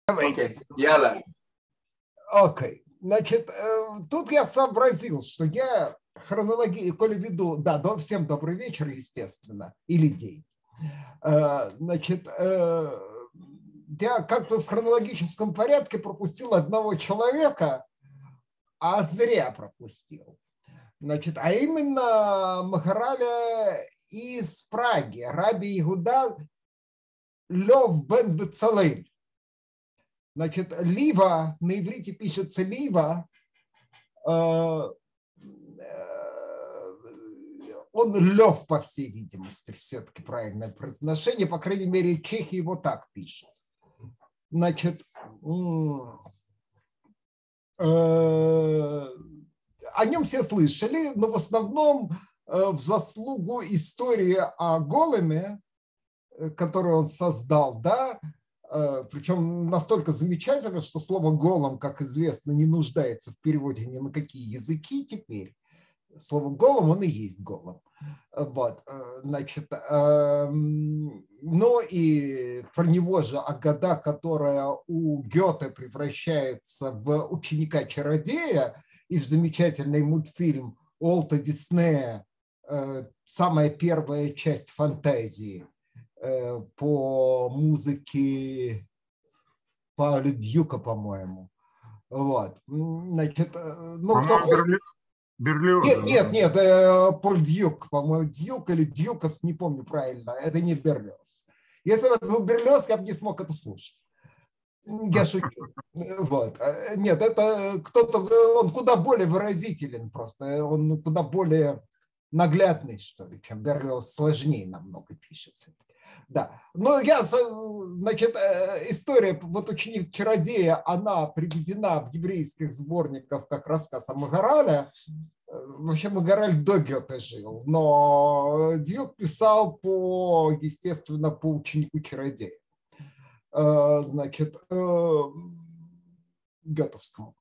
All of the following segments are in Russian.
Давайте. Яла. Окей. Значит, тут я сообразил, что я коли веду, да, всем добрый вечер, естественно, или день. Значит, я как-то в хронологическом порядке пропустил одного человека, а зря пропустил. Значит, а именно Махараля из Праги, Раби Игуда Лев бен Бецалель. Значит, Лива, на иврите пишется Лива, он Лев, по всей видимости, все-таки правильное произношение, по крайней мере, чехи его так пишут. Значит, о нем все слышали, но в основном в заслугу истории о Големе, которую он создал, да, причем настолько замечательно, что слово «голом», как известно, не нуждается в переводе ни на какие языки теперь. Слово «голом» он и есть голом. Вот, значит, ну и про него же Агада, которая у Гёте превращается в ученика-чародея, и в замечательный мультфильм Уолта Диснея «Самая первая часть фантазии» по музыке Пауля Дьюка, по-моему. Вот. Значит, ну, кто... Берлиоз. Нет, Поль Дьюк, по-моему, Дьюк или Дьюкас, не помню правильно, это не Берлиоз. Если бы это был Берлиоз, я бы не смог это слушать. Я шучу. Вот. Нет, это кто-то, он куда более выразителен просто, он куда более наглядный, что ли, чем Берлиоз, сложнее намного пишется. Да, но значит, история вот ученик-чародея, она приведена в еврейских сборниках как рассказ о Магарале. Вообще Магараль до Гёте жил, но Дьюк писал естественно, по ученику-чародея. Значит, Гётовскому.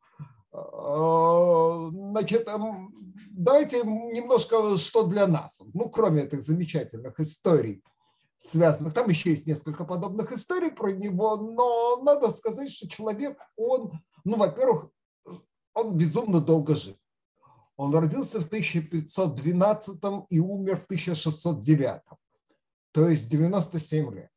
Значит, давайте немножко, что для нас, ну, кроме этих замечательных историй, связанных. Там еще есть несколько подобных историй про него, но надо сказать, что человек, он, ну, во-первых, он безумно долго жил. Он родился в 1512 и умер в 1609, то есть 97 лет.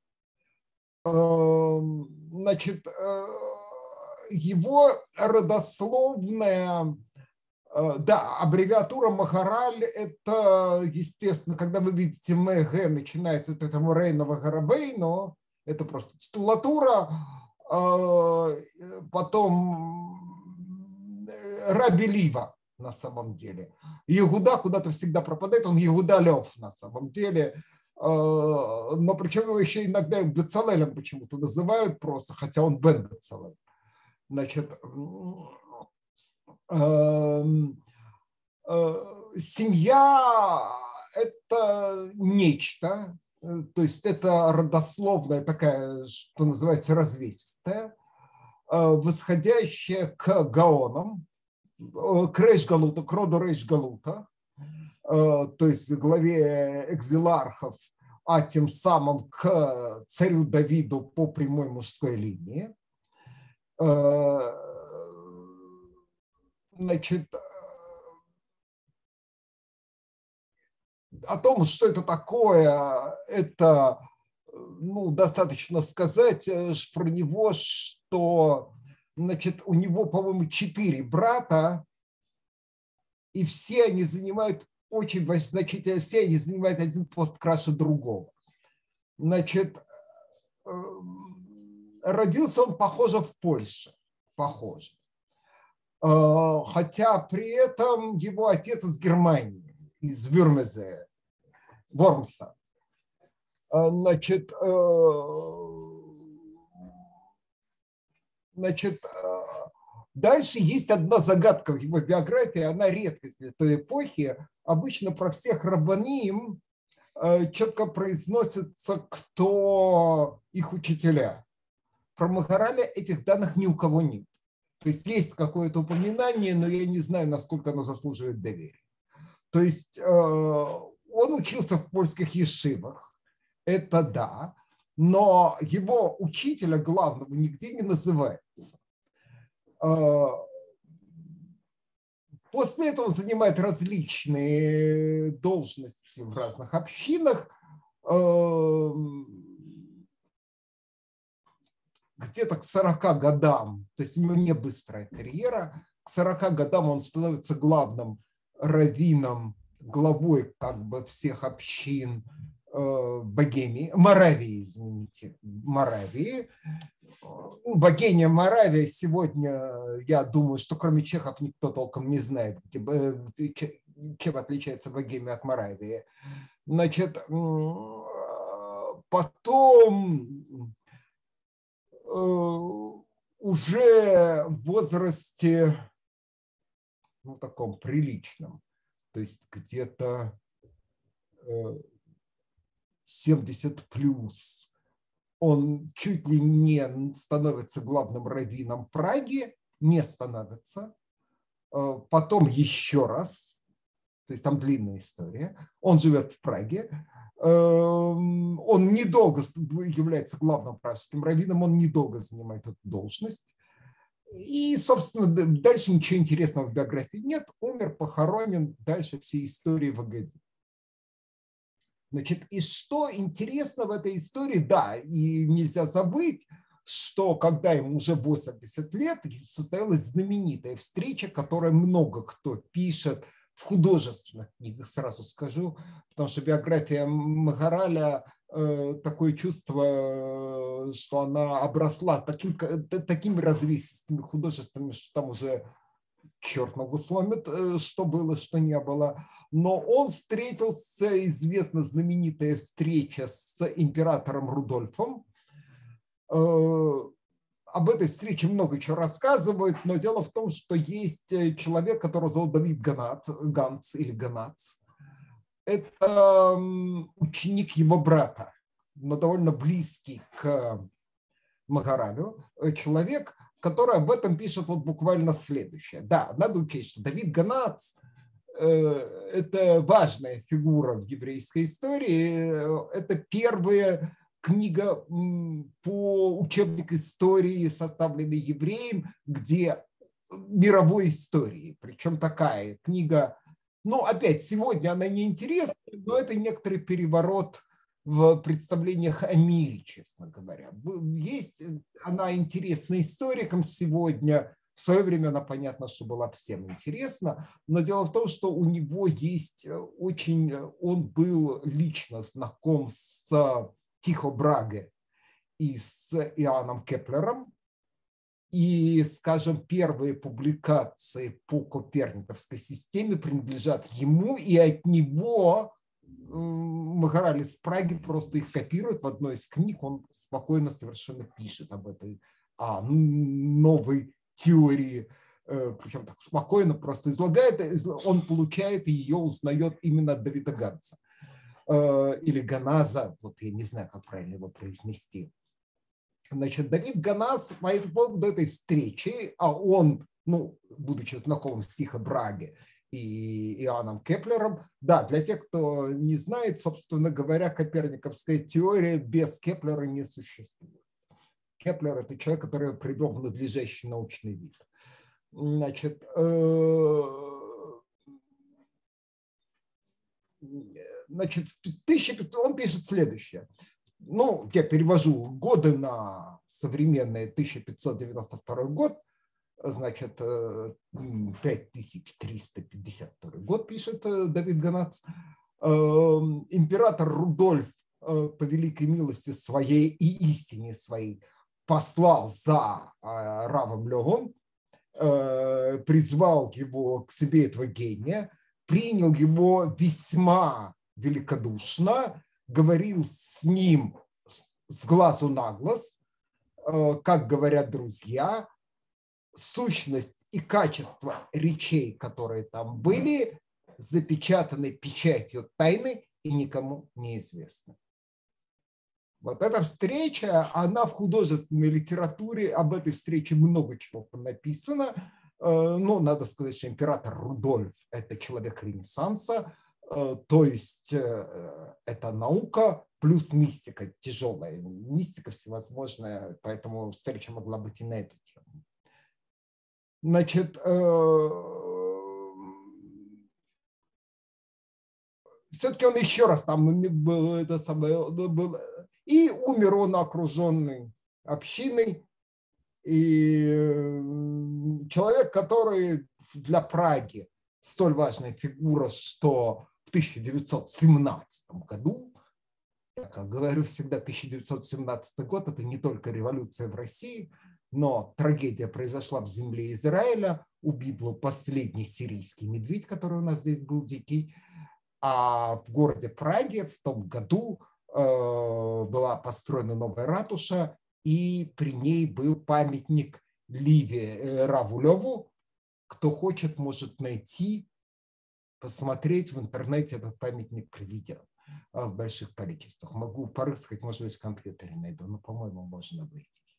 Значит, его родословная... Да, аббревиатура Махараль – это, естественно, когда вы видите МГ, начинается от этого Рейнова Гарабейно, это просто титулатура, потом Раби Лива на самом деле. Иуда куда-то всегда пропадает, он Иуда Лев на самом деле, но причем его еще иногда Бецалелем почему-то называют просто, хотя он бен Бецалель. Значит, семья – это нечто, то есть это родословная такая, что называется, развесистая, восходящая к гаонам, к Рейш-Галута, к роду Рейш-Галута, то есть главе экзилархов, а тем самым к царю Давиду по прямой мужской линии. Значит, о том, что это такое, это, ну, достаточно сказать про него, что, значит, у него, по-моему, 4 брата, и все они занимают очень значительно, все они занимают один пост краше другого. Значит, родился он, похоже, в Польше, похоже. Хотя при этом его отец из Германии, из Вюрмезе, Вормса. Значит, дальше есть одна загадка в его биографии, она редкость для той эпохи. Обычно про всех раббаним четко произносится, кто их учителя. Про Махараля этих данных ни у кого нет. То есть какое-то упоминание, но я не знаю, насколько оно заслуживает доверия. То есть он учился в польских ешивах, это да. но его учителя главного нигде не называется. После этого он занимает различные должности в разных общинах. Где-то к 40 годам, то есть у него не быстрая карьера, к 40 годам он становится главным раввином, главой как бы всех общин Богемии, Моравии, извините, Моравии. Богемия, Моравия сегодня, я думаю, что кроме чехов никто толком не знает, чем отличается Богемия от Моравии. Значит, потом уже в возрасте, ну, таком приличном, то есть где-то 70 плюс, он чуть ли не становится главным раввином Праги, не становится, потом еще раз, то есть там длинная история, он живет в Праге, он недолго является главным пражским раввином, он недолго занимает эту должность. И, собственно, дальше ничего интересного в биографии нет. Умер, похоронен, дальше все истории в Агаде. Значит, и что интересно в этой истории, да, и нельзя забыть, что когда ему уже 80 лет, состоялась знаменитая встреча, которую много кто пишет в художественных книгах, сразу скажу, потому что биография Магараля, такое чувство, что она обросла такими развесистыми художествами, что там уже черт ногу сломит, что было, что не было. Но он встретился, известна знаменитая встреча с императором Рудольфом. Об этой встрече много чего рассказывают, но дело в том, что есть человек, которого зовут Давид Ганц или Ганац. Это ученик его брата, но довольно близкий к Магаралю, человек, который об этом пишет вот буквально следующее. Да, надо учесть, что Давид Ганац – это важная фигура в еврейской истории. Это первая книга по учебнику истории, составленной евреем, где мировой истории. Причем такая книга, ну, опять, сегодня она не интересна, но это некоторый переворот в представлениях о мире, честно говоря. Есть, она интересна историкам сегодня, в свое время она, понятно, что была всем интересна, но дело в том, что у него есть очень, он был лично знаком с Тихо Браге и с Иоанном Кеплером, и, скажем, первые публикации по коперниковской системе принадлежат ему, и от него Магараль из Праги просто их копирует в одной из книг, он спокойно совершенно пишет об этой новой теории, причем так спокойно просто излагает, он получает и ее узнает именно от Давида Ганца или Ганаза, вот я не знаю, как правильно его произнести. Значит, Давид Ганаз по поводу этой встречи, а он, ну, будучи знакомым с Тихо Браге и Иоанном Кеплером, да, для тех, кто не знает, собственно говоря, коперниковская теория без Кеплера не существует. Кеплер – это человек, который привел в надлежащий научный вид. Значит, он пишет следующее. Ну, я перевожу годы на современный 1592 год, значит, 5352 год, пишет Давид Ганац. Император Рудольф по великой милости своей и истине своей послал за Равом Левом, призвал его к себе, этого гения, принял его весьма великодушно, говорил с ним с глазу на глаз, как говорят друзья, сущность и качество речей, которые там были, запечатаны печатью тайны и никому не известны. Вот эта встреча, она в художественной литературе, об этой встрече много чего написано. Но надо сказать, что император Рудольф – это человек Ренессанса, то есть это наука, плюс мистика, тяжелая мистика всевозможная, поэтому встреча могла быть и на эту тему. Значит, все-таки он еще раз там был, это самое, был, и умер он окруженный общиной, и человек, который для Праги столь важная фигура, что в 1917 году, я как говорю всегда, 1917 год – это не только революция в России, но трагедия произошла в земле Израиля, убит был последний сирийский медведь, который у нас здесь был дикий, а в городе Праге в том году была построена новая ратуша, и при ней был памятник Ливе Равулеву. Кто хочет, может найти, посмотреть в интернете, этот памятник приведен в больших количествах. Могу порыскать, может быть, в компьютере найду, но, по-моему, можно обойтись.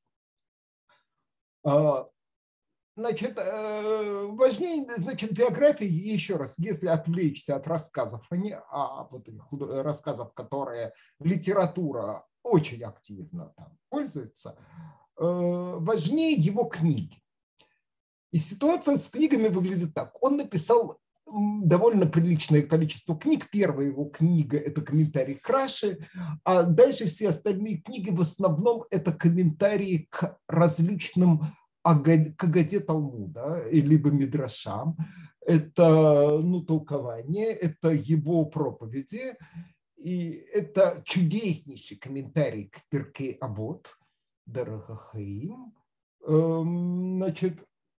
Значит, важнее, значит, биографии, еще раз, если отвлечься от рассказов, рассказов, которые литература очень активно там пользуется, важнее его книги. И ситуация с книгами выглядит так. Он написал довольно приличное количество книг. Первая его книга – это комментарий к Раши, а дальше все остальные книги в основном это комментарии к различным к Агаде Талмуда, либо Мидрашам. Это толкование, это его проповеди, и это чудеснейший комментарий к Перкей Авот, Дерех ха-Хаим. Значит,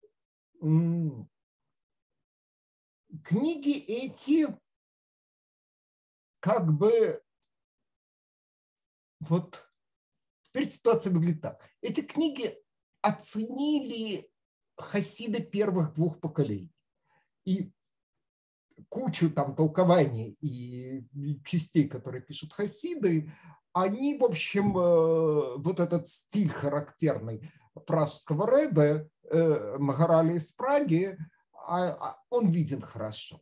книги эти как бы вот теперь ситуация выглядит так. Эти книги оценили хасиды первых двух поколений. И кучу там толкований и частей, которые пишут хасиды, они, в общем, вот этот стиль характерный пражского рэбе, Магараля из Праги, он виден хорошо.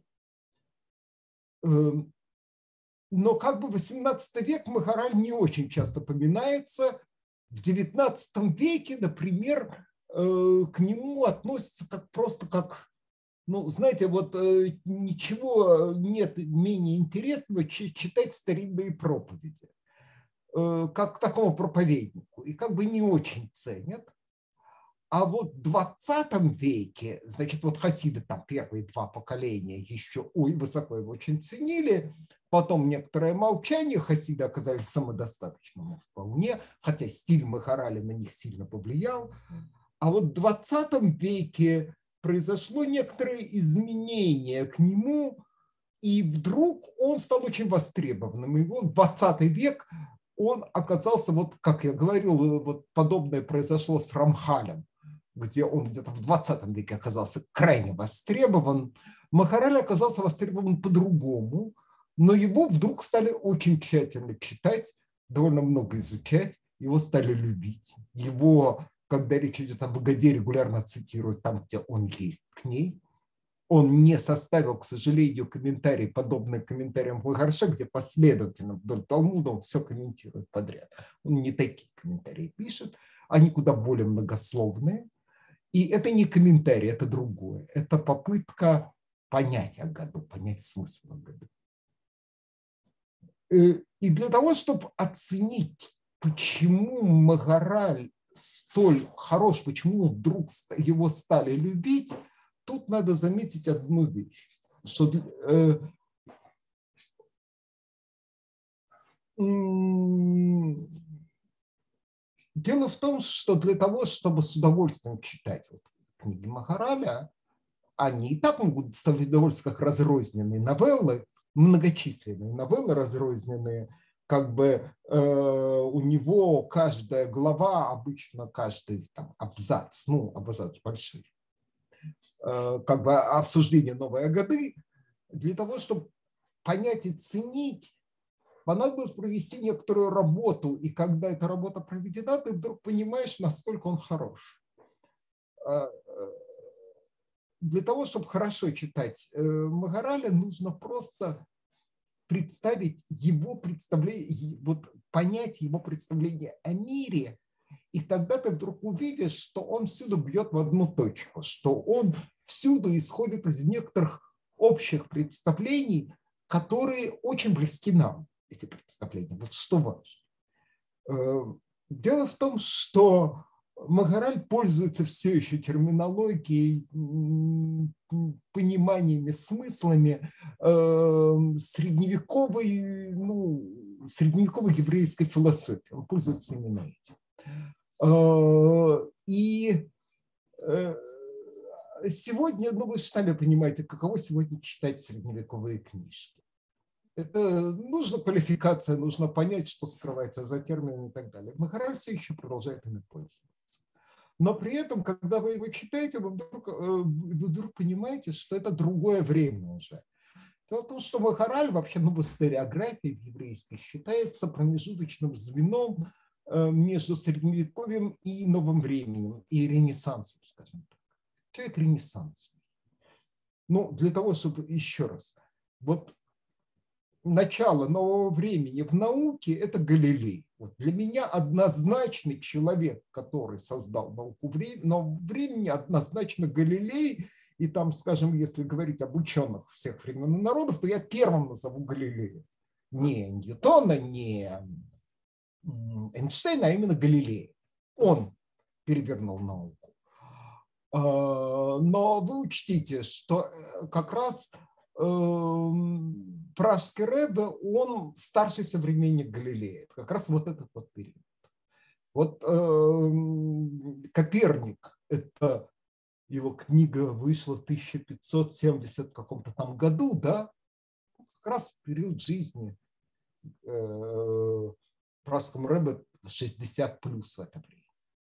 Но как бы 18 век Магараль не очень часто поминается. В 19 веке, например, к нему относятся просто как, знаете, вот ничего нет менее интересного, чем читать старинные проповеди, как к такому проповеднику, и как бы не очень ценят. А вот в 20 веке, значит, вот хасиды, там первые два поколения еще высоко его очень ценили, потом некоторое молчание, хасиды оказались самодостаточными вполне, хотя стиль Магараля на них сильно повлиял. А вот в 20 веке произошло некоторое изменение к нему, и вдруг он стал очень востребованным. И вот 20 век он оказался, вот как я говорил, вот подобное произошло с Рамхалем, где он где-то в 20 веке оказался крайне востребован. Магараль оказался востребован по-другому, но его вдруг стали очень тщательно читать, довольно много изучать, его стали любить. Его, когда речь идет об Агаде, регулярно цитируют там, где он есть к ней. Он не составил, к сожалению, комментарий, подобные комментариям Магарша, где последовательно вдоль Талмуда он все комментирует подряд. Он не такие комментарии пишет, они куда более многословные. И это не комментарий, это другое. Это попытка понять Агаду, понять смысл Агады. И для того, чтобы оценить, почему Магараль столь хорош, почему вдруг его стали любить, тут надо заметить одну вещь, что дело в том, что для того, чтобы с удовольствием читать вот книги Магараля, они и так могут доставить удовольствие, как разрозненные новеллы, многочисленные новеллы разрозненные, как бы у него каждая глава, обычно каждый там, абзац, абзац большой, как бы обсуждение новой Агады, для того, чтобы понять и ценить, понадобилось провести некоторую работу, и когда эта работа проведена, ты вдруг понимаешь, насколько он хорош. Для того, чтобы хорошо читать Магараля, нужно просто представить его представление, вот понять его представление о мире, и тогда ты вдруг увидишь, что он всюду бьет в одну точку, что он всюду исходит из некоторых общих представлений, которые очень близки нам, эти представления. Вот что важно. Дело в том, что Магараль пользуется все еще терминологией, пониманиями, смыслами средневековой еврейской философии. Он пользуется именно этим. И сегодня, вы же сами понимаете, каково сегодня читать средневековые книжки. Это нужна квалификация, нужно понять, что скрывается за терминами и так далее. Магараль все еще продолжает ими пользоваться. Но при этом, когда вы его читаете, вы вдруг понимаете, что это другое время уже. Дело в том, что Магараль вообще в историографии в еврейской считается промежуточным звеном между средневековьем и новым временем, и ренессансом, скажем так. Человек ренессансный. Для того, чтобы, еще раз, вот начало нового времени в науке – это Галилей. Вот для меня однозначный человек, который создал науку нового времени, однозначно Галилей. И там, скажем, если говорить об ученых всех времен и народов, то я первым назову Галилея. Не Ньютона, не Эйнштейна, а именно Галилея. Он перевернул науку. Но вы учтите, что как раз пражский Ребе, он старший современник Галилея. Как раз вот этот вот период. Вот Коперник, это его книга вышла в 1570 каком-то там году, да, как раз в период жизни пражскому Ребе 60 плюс в это время.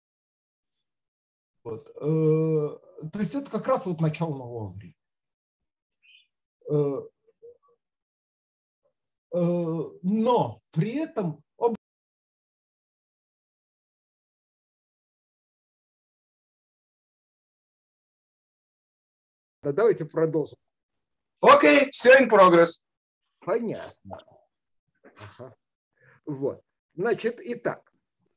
Вот. То есть это как раз вот начало нового времени. Но при этом давайте продолжим. Окей, все in progress. Понятно. Ага. Вот. Значит, итак.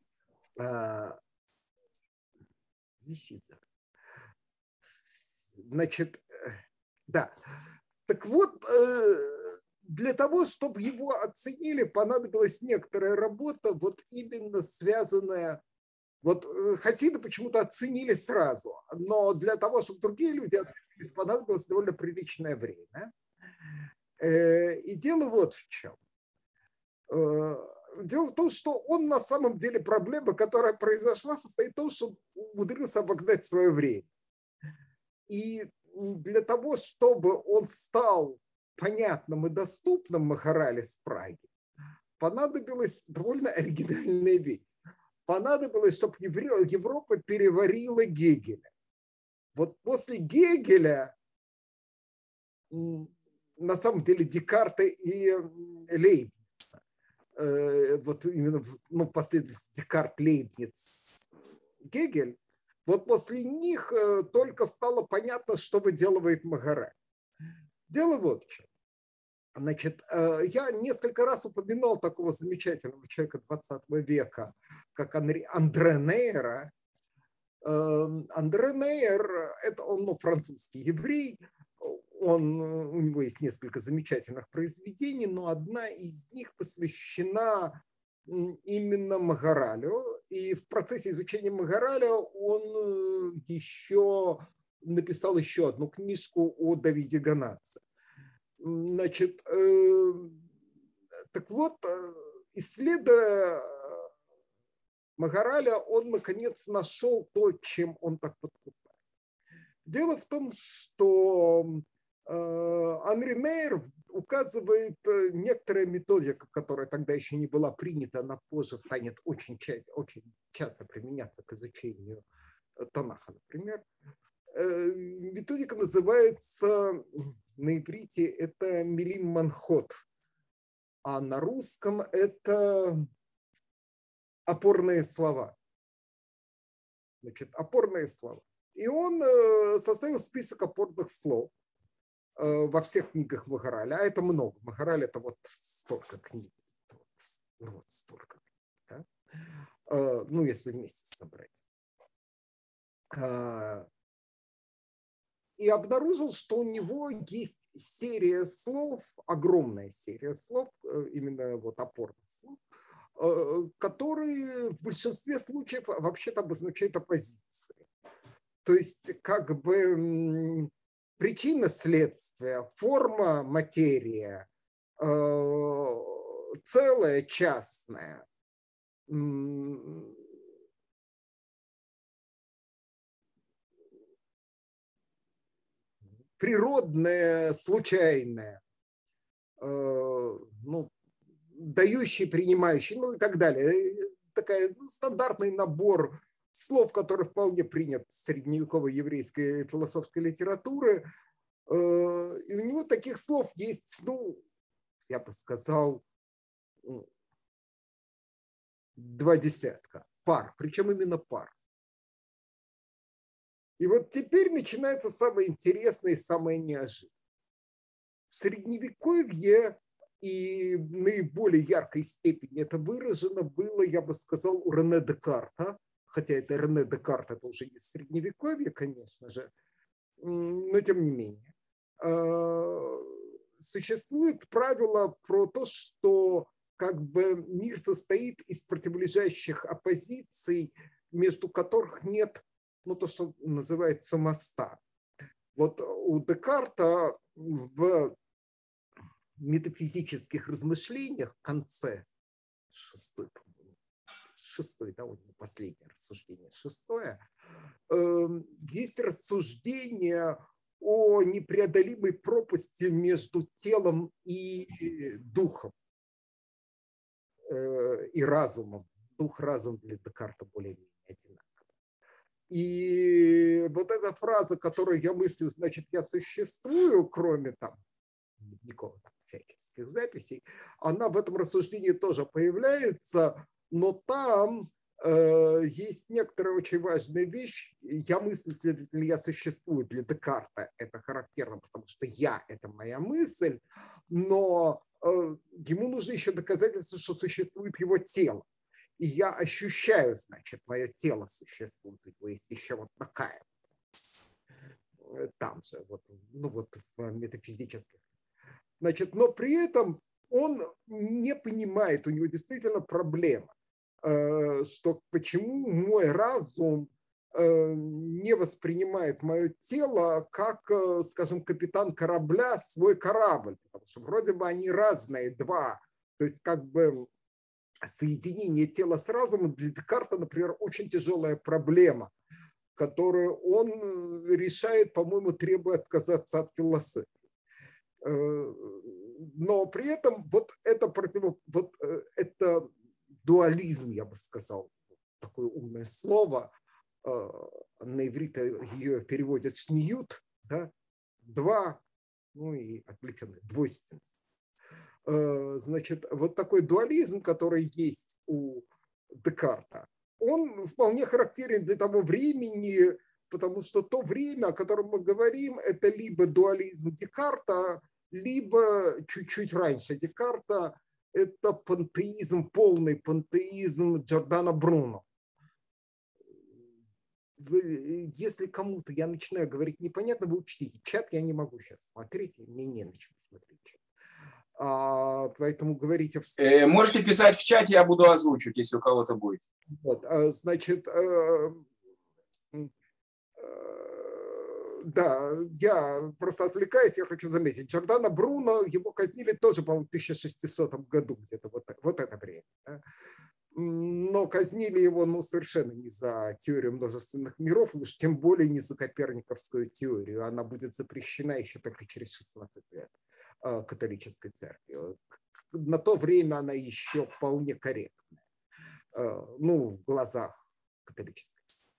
Значит, да. Так вот, для того, чтобы его оценили, понадобилась некоторая работа, вот именно связанная. Вот хасиды почему-то оценили сразу, но для того, чтобы другие люди оценились, понадобилось довольно приличное время. И дело вот в чем. Дело в том, что он на самом деле проблема, которая произошла, состоит в том, что он умудрился обогнать свое время. И для того, чтобы он стал понятным и доступным Магараль из Праги, понадобилась довольно оригинальная вещь. Понадобилось, чтобы Европа переварила Гегеля. Вот после Гегеля, на самом деле, Декарта и Лейбница, вот именно последовательность Декарт, Лейбниц, Гегель, вот после них только стало понятно, что выделывает Магараль. Дело вот в чем. Значит, я несколько раз упоминал такого замечательного человека 20 века, как Андре Нейра. Андре Нейр – это он французский еврей. У него есть несколько замечательных произведений, но одна из них посвящена именно Магаралю. И в процессе изучения Магараля он написал еще одну книжку о Давиде Ганадзе. Значит, так вот, исследуя Магараля, он наконец нашел то, чем он так подкупает. Дело в том, что Анри Нейр указывает некоторая методика, которая тогда еще не была принята, она позже станет очень часто применяться к изучению Танаха, например. Методика называется на иврите это милим манхот, а на русском это опорные слова. Значит, опорные слова. И он составил список опорных слов, во всех книгах Махарали, а это много. Махарали это вот столько книг, вот столько, да? Ну, если вместе собрать. И обнаружил, что у него есть серия слов, огромная серия слов, именно вот опорных слов, которые в большинстве случаев вообще-то обозначают оппозиции. То есть как бы причина, следствие, форма, материя, целое, частное. Природное, случайное, ну, дающий, принимающий, ну и так далее. Такой стандартный набор слов, который вполне принят в средневековой еврейской философской литературы. И у него таких слов есть, ну, я бы сказал, 20 пар, причем именно пар. И вот теперь начинается самое интересное и самое неожиданное. В Средневековье и в наиболее яркой степени это выражено было, я бы сказал, у Рене Декарта, хотя это Рене Декарт, это уже не Средневековье, конечно же, но тем не менее. Существует правило про то, что как бы мир состоит из противолежащих оппозиций, между которых нет, ну, то, что называется моста. Вот у Декарта в метафизических размышлениях в конце шестой, да, у него последнее рассуждение, шестое, есть рассуждение о непреодолимой пропасти между телом и духом, и разумом. Дух-разум для Декарта более-менее одинаково. И вот эта фраза, которую я мыслю, значит, я существую, кроме там дневников, всяких записей, она в этом рассуждении тоже появляется, но там есть некоторая очень важная вещь. Я мыслю, следовательно, я существую. Для Декарта это характерно, потому что я – это моя мысль, но ему нужно еще доказательство, что существует его тело. И я ощущаю, значит, мое тело существует. То есть еще вот такая. Там же, вот, ну вот в метафизических. Значит, но при этом он не понимает, у него действительно проблема, что почему мой разум не воспринимает мое тело как, скажем, капитан корабля свой корабль, потому что вроде бы они разные, два, то есть как бы соединение тела с разумом для Декарта, например, очень тяжелая проблема, которую он решает, по-моему, требуя отказаться от философии. Но при этом вот это это дуализм, я бы сказал, такое умное слово, на иврите ее переводят шниют, да, два, ну и отвлеченная двойственность. Значит, вот такой дуализм, который есть у Декарта, он вполне характерен для того времени, потому что то время, о котором мы говорим, это либо дуализм Декарта, либо чуть-чуть раньше Декарта, это пантеизм, полный пантеизм Джордано Бруно. Если кому-то я начинаю говорить непонятно, вы учтите, чат я не могу сейчас смотреть, мне не на чем смотреть. Поэтому говорите вслух. Можете писать в чате, я буду озвучивать, если у кого-то будет. Вот, значит, да, я просто отвлекаюсь, я хочу заметить. Джордано Бруно, его казнили тоже, по-моему, в 1600 году, где-то вот это время. Да? Но казнили его, ну, совершенно не за теорию множественных миров, уж тем более не за коперниковскую теорию. Она будет запрещена еще только через 16 лет католической церкви. На то время она еще вполне корректная, ну, в глазах католической.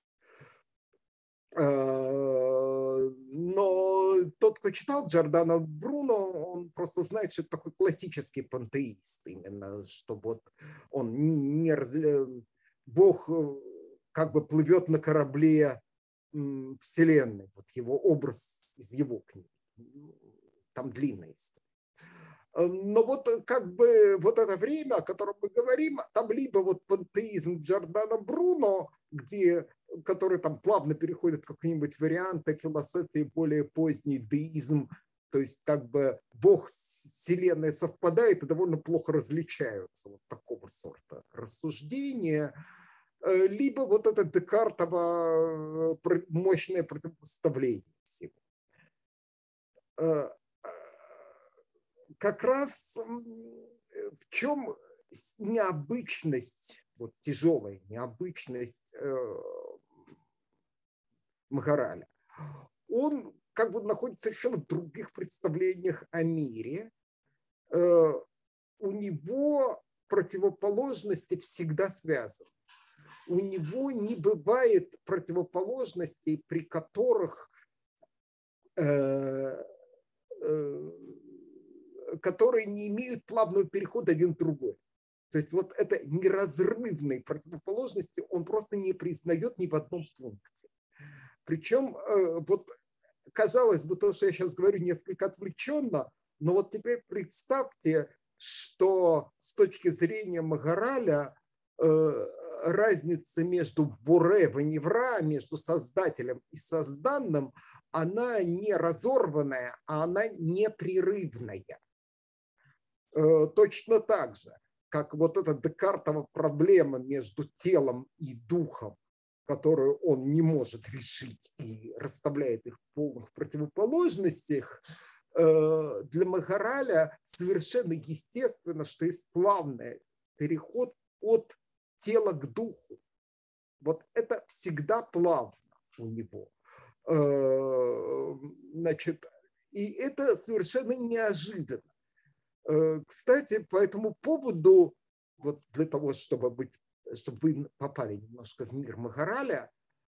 Но тот, кто читал Джордано Бруно, он просто знает, что это такой классический пантеист, именно, что вот он не Бог как бы плывет на корабле Вселенной, вот его образ из его книги. там длинная история. Но вот как бы вот это время, о котором мы говорим, там либо вот пантеизм Джордано Бруно, который там плавно переходит в какие-нибудь варианты философии, более поздний деизм, то есть как бы Бог с Вселенной совпадает и довольно плохо различаются, вот такого сорта рассуждения, либо вот это Декартово мощное противопоставление всего. Как раз в чем необычность, вот тяжелая необычность Махараля. Он как бы находится совершенно в других представлениях о мире. У него противоположности всегда связаны. У него не бывает противоположностей, при которых которые не имеют плавного перехода один в другой. То есть вот это неразрывные противоположности он просто не признает ни в одном пункте. Причем вот казалось бы, то, что я сейчас говорю, несколько отвлеченно, но вот теперь представьте, что с точки зрения Махараля разница между Боре Ваневра, между создателем и созданным, она не разорванная, а она непрерывная. Точно так же, как вот эта Декартова проблема между телом и духом, которую он не может решить и расставляет их в полных противоположностях, для Махараля совершенно естественно, что есть плавный переход от тела к духу. Вот это всегда плавно у него. Значит, и это совершенно неожиданно. Кстати, по этому поводу, вот для того, чтобы вы попали немножко в мир Махараля,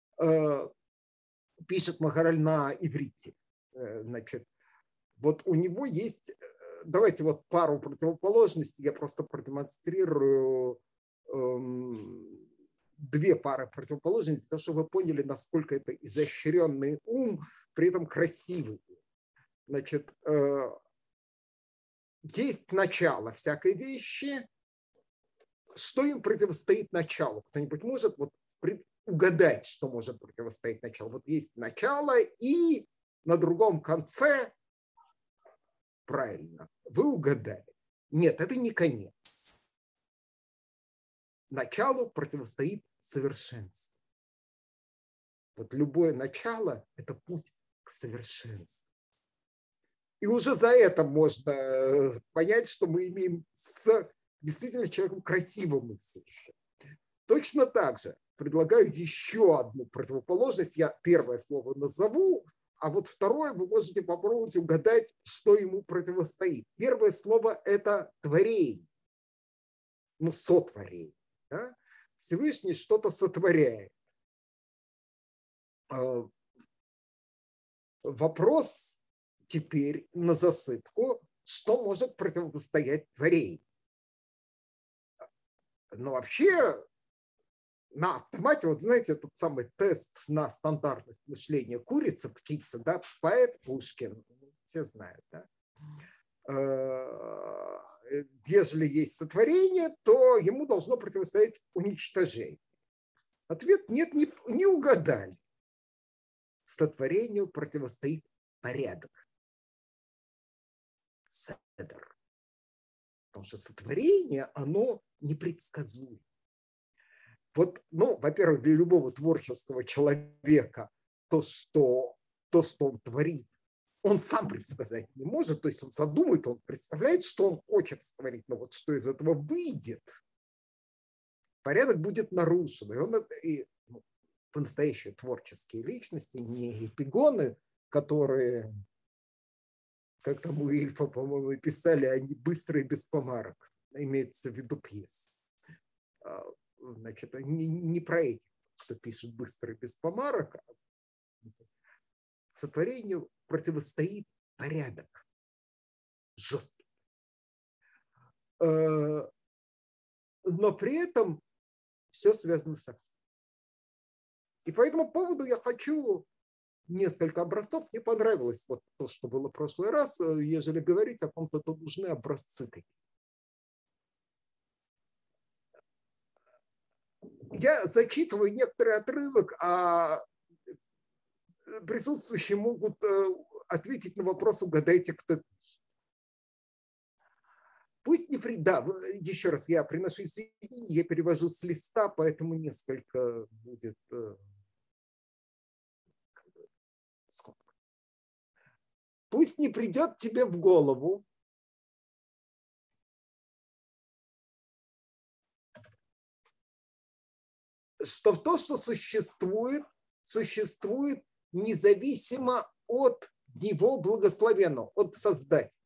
пишет Махараль на иврите. Значит, вот у него есть, давайте вот пару противоположностей, я просто продемонстрирую две пары противоположностей, для того, чтобы вы поняли, насколько это изощренный ум, при этом красивый. Значит, есть начало всякой вещи. Что им противостоит началу? Кто-нибудь может вот угадать, что может противостоять началу? Вот есть начало, и на другом конце, правильно, вы угадали. Нет, это не конец. Началу противостоит совершенство. Вот любое начало – это путь к совершенству. И уже за это можно понять, что мы имеем с действительно человеком красивым мыслящим. Точно так же предлагаю еще одну противоположность. Я первое слово назову, а вот второе вы можете попробовать угадать, что ему противостоит. Первое слово – это творение, сотворение. Да? Всевышний что-то сотворяет. Вопрос теперь на засыпку, что может противостоять творению. Но вообще на автомате, вот знаете, этот самый тест на стандартность мышления курица, птица, да, поэт Пушкин, все знают, да. Если есть сотворение, то ему должно противостоять уничтожение. Ответ нет, не угадали. Сотворению противостоит порядок. Седер. Потому что сотворение, оно непредсказуемо. Вот, во-первых, для любого творческого человека то, что он творит, он сам предсказать не может. То есть он задумает, он представляет, что он хочет створить, но вот что из этого выйдет, порядок будет нарушен. И он по-настоящему творческие личности, не эпигоны, которые, как там у Ильфа, по-моему, писали, они быстрые без помарок. Имеется в виду пьес. Значит, не про этих, кто пишет быстрые без помарок. Сотворению противостоит порядок. Жесткий. Но при этом все связано со всем. И по этому поводу я хочу несколько образцов. Мне понравилось вот то, что было в прошлый раз. Ежели говорить о ком-то, то нужны образцы какие-то. Я зачитываю некоторый отрывок, а присутствующие могут ответить на вопрос, угадайте, кто пишет. Пусть не да, еще раз, я приношу извинения, я перевожу с листа, поэтому несколько будет скобка. Пусть не придет тебе в голову, что то, что существует, существует независимо от него благословенного, от Создателя.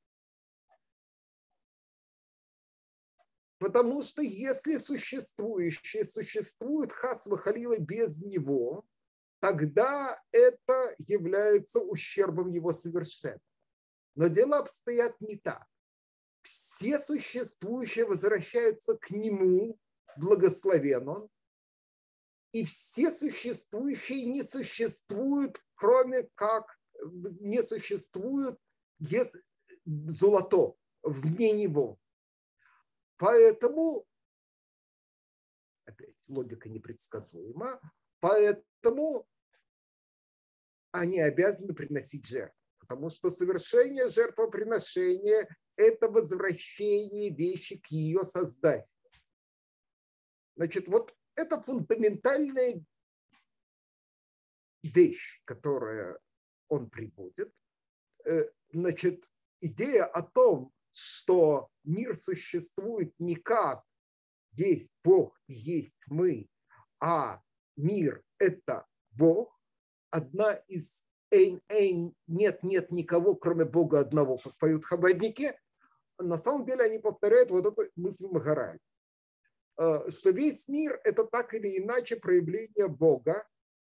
Потому что если существующее существует хас вахалила без него, тогда это является ущербом его совершенства. Но дела обстоят не так. Все существующие возвращаются к нему, благословен он, и все существующие не существуют, кроме как не существуют золото вне него. Поэтому, опять, логика непредсказуема, поэтому они обязаны приносить жертву. Потому что совершение жертвоприношения – это возвращение вещи к ее создателю. Значит, вот это фундаментальная вещь, которую он приводит. Значит, идея о том, что мир существует не как есть Бог и есть мы, а мир – это Бог, одна из нет никого, кроме Бога одного, как поют хабадники, на самом деле они повторяют вот эту мысль Магараль, что весь мир – это так или иначе проявление Бога,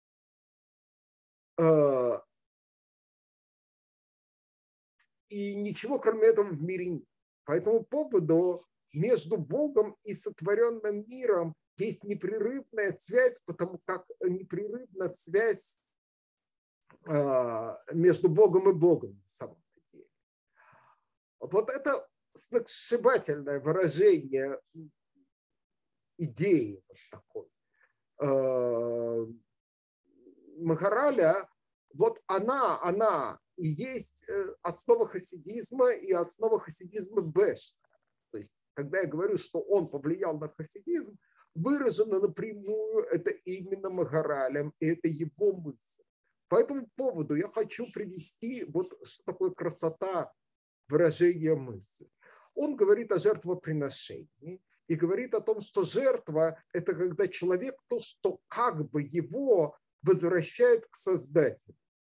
и ничего кроме этого в мире нет. По этому поводу между Богом и сотворенным миром есть непрерывная связь, потому как непрерывна связь между Богом и Богом на самом деле. Вот это сногсшибательное выражение идеи вот такой. Магараля, вот она и есть основа хасидизма и основа хасидизма Бешта. То есть, когда я говорю, что он повлиял на хасидизм, выражено напрямую это именно Магаралем, и это его мысль. По этому поводу я хочу привести, вот что такое красота выражения мысли. Он говорит о жертвоприношении и говорит о том, что жертва – это когда человек то, что как бы его возвращает к Создателю.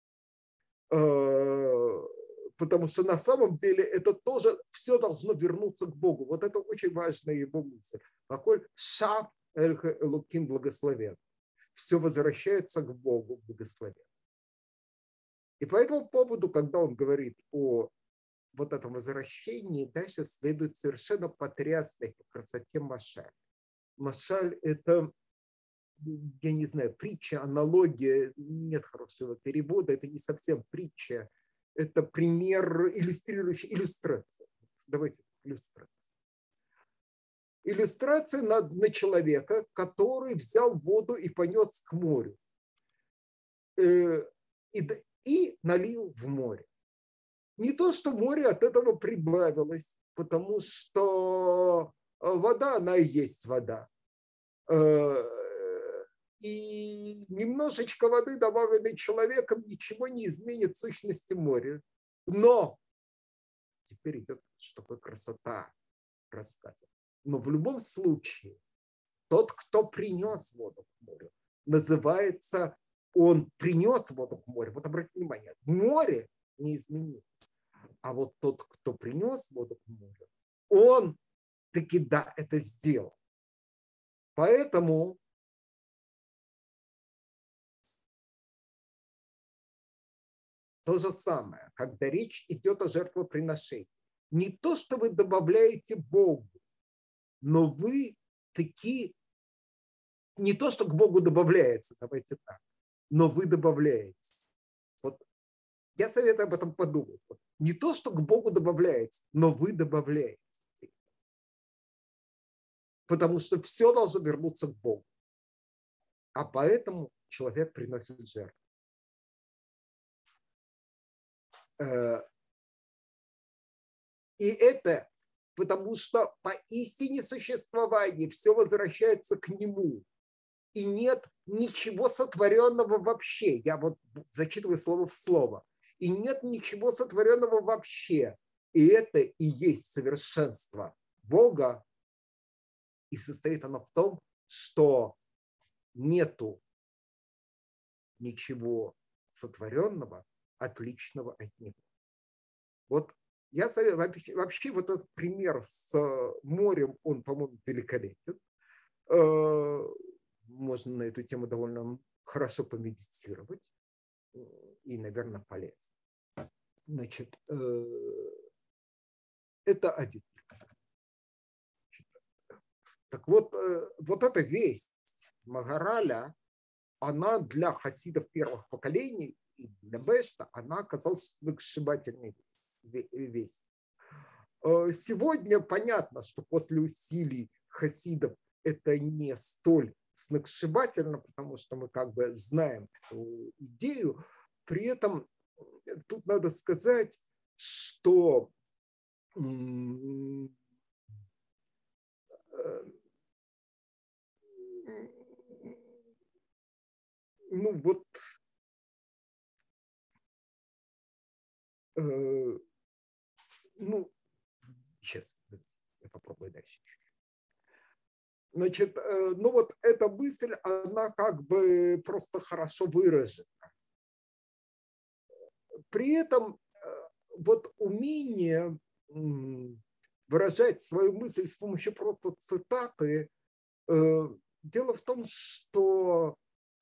Потому что на самом деле это тоже все должно вернуться к Богу. Вот это очень важная его мысль. Какой шаф элоким благословен. Все возвращается к Богу благословен. И по этому поводу, когда он говорит о вот этом возвращении, дальше следует совершенно потрясной по красоте машаль. Машаль – это, я не знаю, притча, аналогия, нет хорошего перевода, это не совсем притча, это пример иллюстрирующий, иллюстрация. Давайте иллюстрация. Иллюстрация на человека, который взял воду и понес к морю. И налил в море. Не то, что море от этого прибавилось, потому что вода, она и есть вода. И немножечко воды, добавленной человеком, ничего не изменит сущности моря. Но теперь идет, что такое красота рассказа. Но в любом случае, тот, кто принес воду к морю, называется, он принес воду к морю. Вот обратите внимание, море не изменилось. А вот тот, кто принес воду к морю, он таки да, это сделал. Поэтому то же самое, когда речь идет о жертвоприношении. Не то, что вы добавляете Богу, но вы таки, не то, что к Богу добавляется, давайте так, но вы добавляете. Я советую об этом подумать. Не то, что к Богу добавляется, но вы добавляете. Потому что все должно вернуться к Богу. А поэтому человек приносит жертву. И это потому что поистине существование все возвращается к нему. И нет ничего сотворенного вообще. Я вот зачитываю слово в слово. И нет ничего сотворенного вообще. И это и есть совершенство Бога. И состоит оно в том, что нету ничего сотворенного, отличного от него. Вот я советую, вообще вот этот пример с морем, он, по-моему, великолепен. Можно на эту тему довольно хорошо помедитировать и, наверное, полезно. Значит, это один. Так вот, вот эта весть Магараля, она для хасидов первых поколений и для Бешта, она оказалась сногсшибательной весть. Сегодня понятно, что после усилий хасидов это не столь сногсшибательно, потому что мы как бы знаем эту идею. При этом тут надо сказать, что ну вот ну сейчас я попробую дальше. Значит, ну вот эта мысль, она как бы просто хорошо выражена. При этом вот умение выражать свою мысль с помощью просто цитаты, дело в том, что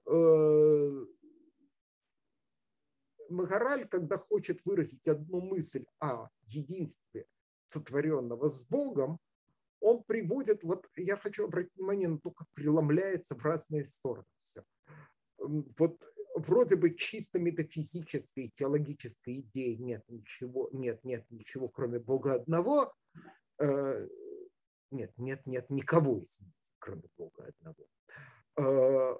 Магараль, когда хочет выразить одну мысль о единстве сотворенного с Богом, он приводит, вот я хочу обратить внимание на то, как преломляется в разные стороны все. Вот вроде бы чисто метафизической, теологической идеи нет ничего, кроме Бога одного. Нет никого, извините, кроме Бога одного.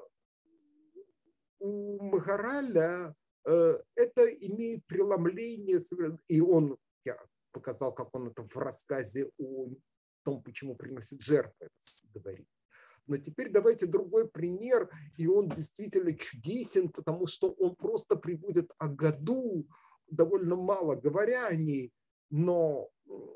У Магараля это имеет преломление, и он, я показал, как он это в рассказе о том, почему приносит жертвы, говорит. Но теперь давайте другой пример, и он действительно чудесен, потому что он просто приводит Агаду, довольно мало говоря о ней, но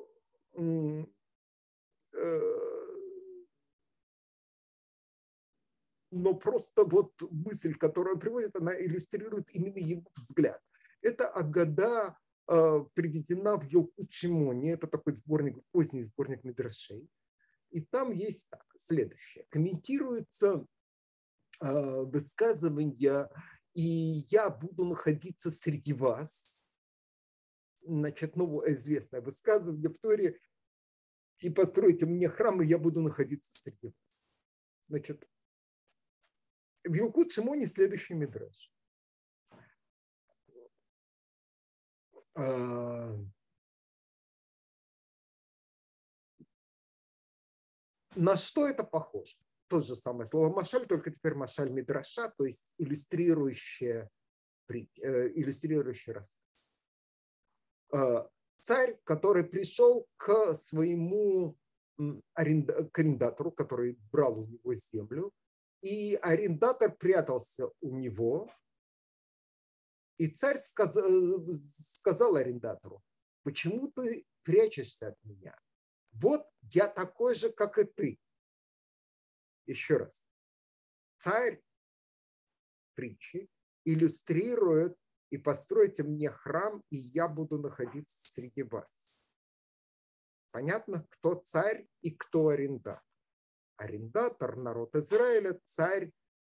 просто вот мысль, которую он приводит, она иллюстрирует именно его взгляд. Эта Агада приведена в Йилкут Шимони, это такой сборник, поздний сборник мидрашей. И там есть так, следующее. Комментируется высказывание «И я буду находиться среди вас». Значит, известное высказывание в Торе «И постройте мне храм, и я буду находиться среди вас». Значит, в Йилкут Шимони следующий мидраш. На что это похоже? То же самое слово машаль, только теперь машаль мидраша, то есть иллюстрирующий рассказ. Царь, который пришел к своему арендатору, который брал у него землю, и арендатор прятался у него, и царь сказал арендатору: почему ты прячешься от меня? Вот я такой же, как и ты. Еще раз. Царь притчи иллюстрирует: и постройте мне храм, и я буду находиться среди вас. Понятно, кто царь и кто арендатор. Арендатор – народ Израиля, царь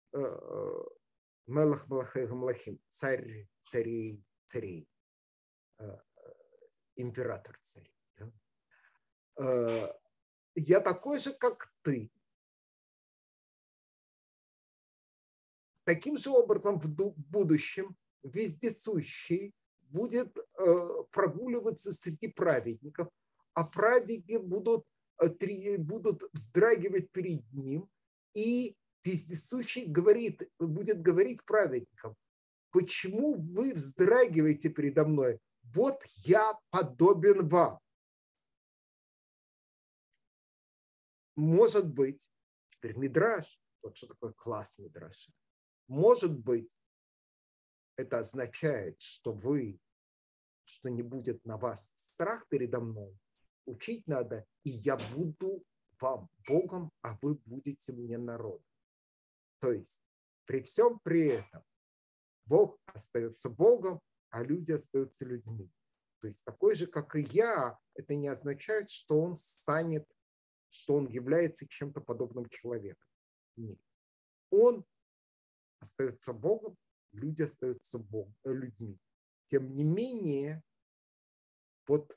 Мелах Малахей Гамлахим, царь царей, император царей. Я такой же, как ты. Таким же образом в будущем вездесущий будет прогуливаться среди праведников, а праведники будут вздрагивать перед ним, и вездесущий будет говорить праведникам: почему вы вздрагиваете передо мной? Вот я подобен вам. Может быть, теперь мидраш, вот что такое класс мидраша. Может быть, это означает, что не будет на вас страх передо мной. Учить надо, и я буду вам Богом, а вы будете мне народом. То есть при всем при этом Бог остается Богом, а люди остаются людьми. То есть такой же, как и я, это не означает, что он является чем-то подобным человеком. Нет. Он остается Богом, люди остаются людьми. Тем не менее, вот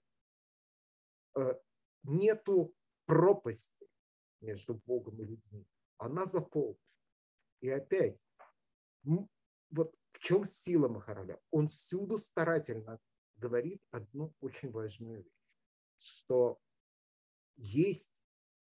нету пропасти между Богом и людьми. Она заполнена. И опять, вот в чем сила Махараля? Он всюду старательно говорит одну очень важную вещь, что есть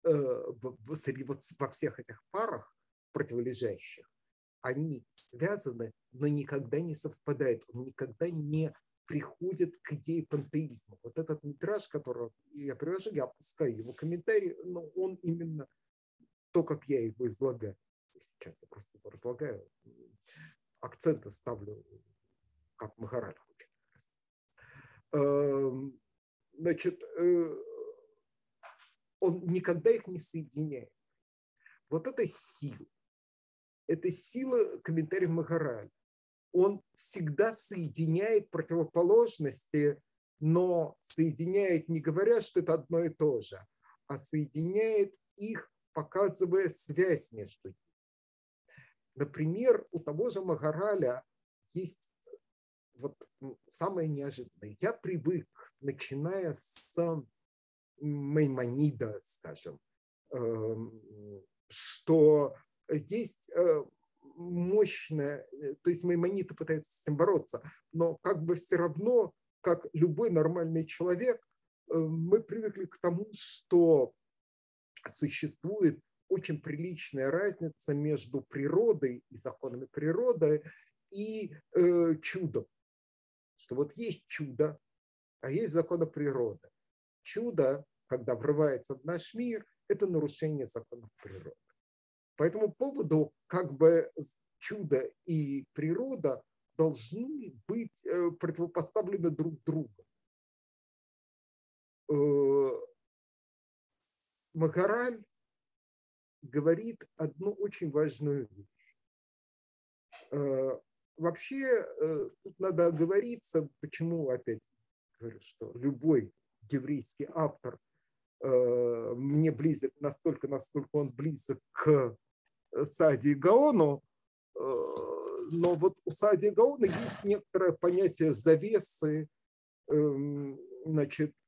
во всех этих парах противолежащих, они связаны, но никогда не совпадают, он никогда не приходит к идее пантеизма. Вот этот мидраш, который я привожу, я опускаю его комментарий, но он именно то, как я его излагаю. Сейчас я просто его разлагаю, акценты ставлю, как Махараль хочет. Значит, он никогда их не соединяет. Вот это сила комментариев Махараля. Он всегда соединяет противоположности, но соединяет, не говоря, что это одно и то же, а соединяет их, показывая связь между ними. Например, у того же Махараля есть вот самое неожиданное. Я привык, начиная с Маймонида, скажем, что есть мощная, то есть Маймонид пытается с этим бороться, но как бы все равно, как любой нормальный человек, мы привыкли к тому, что существует очень приличная разница между природой и законами природы и чудом. Что вот есть чудо, а есть законы природы. Чудо, когда врывается в наш мир, это нарушение законов природы. По этому поводу как бы чудо и природа должны быть противопоставлены друг другу. Махараль говорит одну очень важную вещь. Вообще, тут надо оговориться, почему опять говорю, что любой еврейский автор мне близок настолько, насколько он близок к Саади Гаону, но вот у Саади Гаона есть некоторое понятие завесы, значит,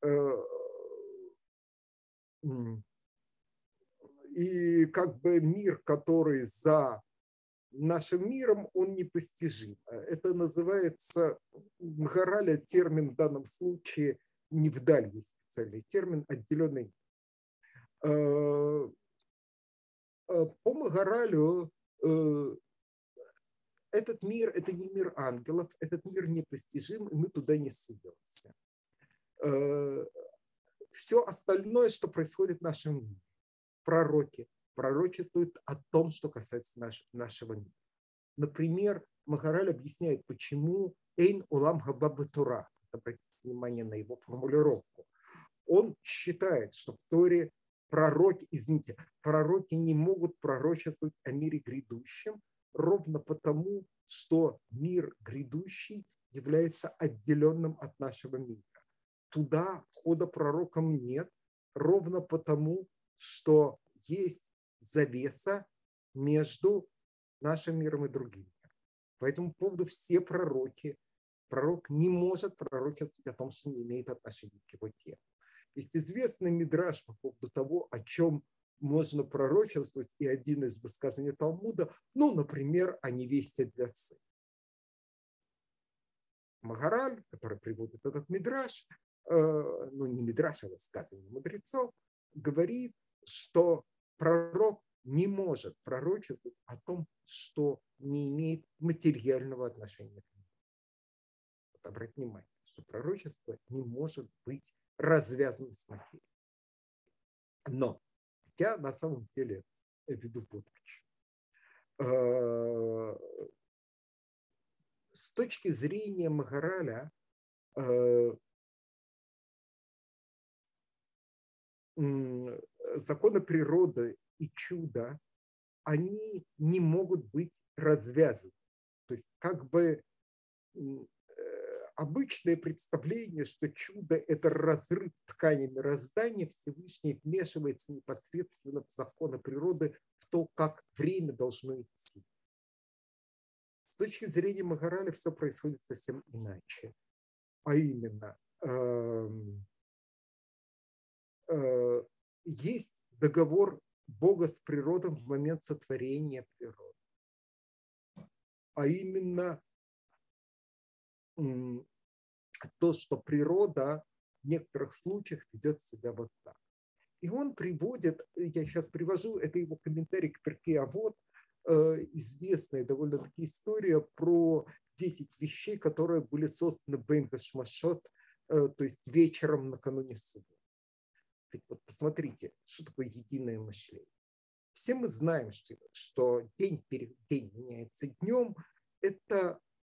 и как бы мир, который за нашим миром, он непостижим. Это называется, Махараля термин в данном случае не вдаль есть специальный термин, отделенный. По Махаралю этот мир, это не мир ангелов, этот мир непостижим, и мы туда не суемся. Все остальное, что происходит в нашем мире, пророки пророчествуют о том, что касается нашего мира. Например, Махараль объясняет, почему «эйн улам хаба Тура», обратите внимание на его формулировку. Он считает, что в Торе пророки не могут пророчествовать о мире грядущем, ровно потому, что мир грядущий является отделенным от нашего мира. Туда входа пророкам нет, ровно потому, что есть завеса между нашим миром и другим. По этому поводу все пророк не может пророчествовать о том, что не имеет отношения к его теме. Есть известный мидраш по поводу того, о чем можно пророчествовать, и один из высказаний Талмуда, например, о невесте для сына. Магараль, который приводит этот мидраш, ну не мидраш, а высказывание мудрецов, говорит, что пророк не может пророчествовать о том, что не имеет материального отношения к нему. Вот обратите внимание, что пророчество не может быть развязано с материей. Но я на самом деле веду вот к чему. С точки зрения Магараля, законы природы и чуда, они не могут быть развязаны. То есть как бы обычное представление, что чудо – это разрыв ткани мироздания, Всевышний вмешивается непосредственно в законы природы, в то, как время должно идти. С точки зрения Магараля все происходит совсем иначе. А именно, есть договор Бога с природой в момент сотворения природы. А именно то, что природа в некоторых случаях ведет себя вот так. И он приводит, я сейчас привожу, это его комментарий к Перкей Авот, известная довольно-таки история про 10 вещей, которые были созданы Бейн Гашмашот, то есть вечером накануне субботы. Вот посмотрите, что такое единое мышление. Все мы знаем, что день меняется днем. Это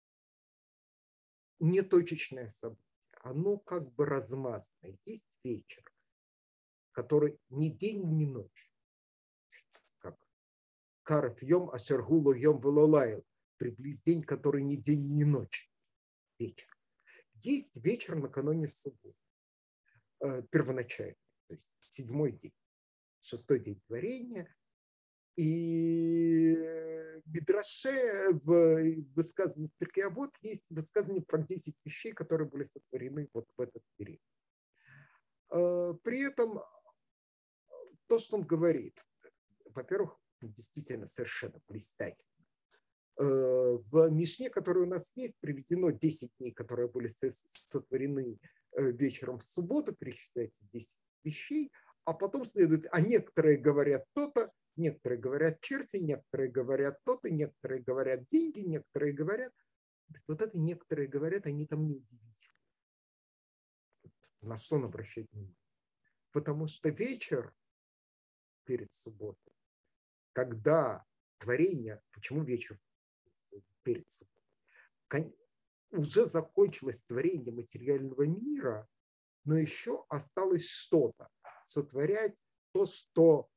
не точечное событие. Оно как бы размазано. Есть вечер, который ни день, ни ночь. Как Карф йом ашергулу йом велолайл. Приблизь день, который ни день, ни ночь. Вечер. Есть вечер накануне субботы. Первоначальный. То есть 7-й день. 6-й день творения. И в Мидраше, в высказывании в Перкей Авот есть высказывание про 10 вещей, которые были сотворены вот в этот период. При этом то, что он говорит, во-первых, действительно совершенно блистательно. В Мишне, который у нас есть, приведено 10 дней, которые были сотворены вечером в субботу, перечисляется 10 вещей, а потом следует, а некоторые говорят то-то, некоторые говорят черти, некоторые говорят то-то, некоторые говорят деньги, некоторые говорят. Вот это некоторые говорят, они там неудивительны. На что он обращает внимание? Потому что вечер перед субботой, когда творение, почему вечер перед субботой? Уже закончилось творение материального мира, но еще осталось что-то. Сотворять то, что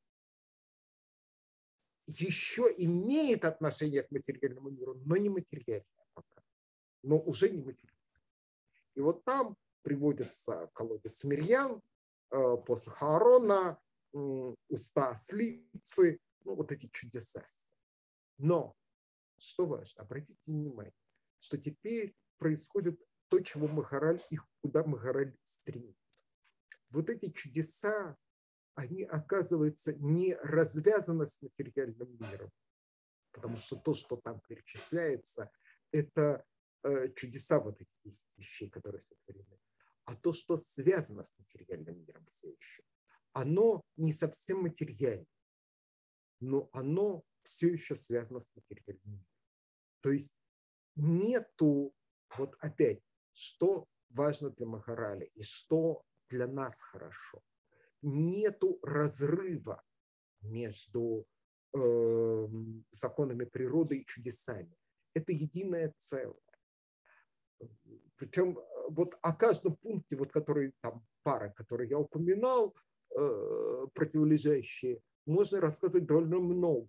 еще имеет отношение к материальному миру, но не материальное пока. Но уже не материальное. И вот там приводится колодец Мирьям, посох Аарона, уста ослицы, ну, вот эти чудеса. Но, что важно, обратите внимание, что теперь происходит то, чего Магараль и куда Магараль стремится. Вот эти чудеса, они, оказывается, не развязаны с материальным миром, потому что то, что там перечисляется, это чудеса, вот эти 10 вещей, которые сотворены. А то, что связано с материальным миром все еще, оно не совсем материально, но оно все еще связано с материальным миром. То есть нету, вот опять, что важно для Магараля и что для нас хорошо. Нету разрыва между законами природы и чудесами. Это единое целое. Причем вот о каждом пункте, вот который там пара, которые я упоминал, противолежащие, можно рассказать довольно много.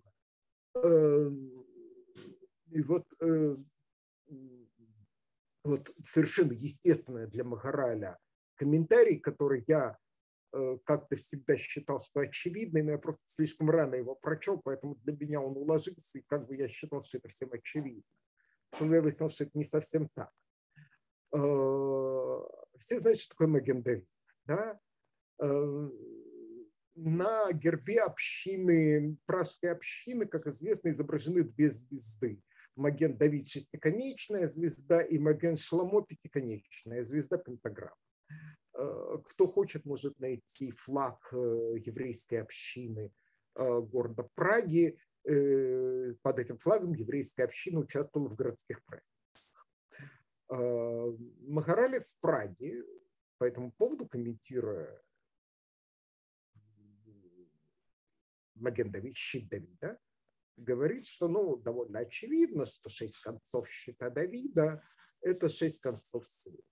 И вот совершенно естественное для Магараля комментарий, который я как-то всегда считал, что очевидный, но я просто слишком рано его прочел, поэтому для меня он уложился, и как бы я считал, что это всем очевидно. Потом я выяснил, что это не совсем так. Все знают, что такое Маген Давид. Да? На гербе общины, пражской общины, как известно, изображены 2 звезды. Маген Давид шестиконечная звезда и Маген Шламо пятиконечная звезда пентаграмма. Кто хочет, может найти флаг еврейской общины города Праги. Под этим флагом еврейская община участвовала в городских праздниках. Махаралис в Праге по этому поводу, комментируя Маген Давид, щит Давида, говорит, что довольно очевидно, что 6 концов щита Давида – это 6 концов света.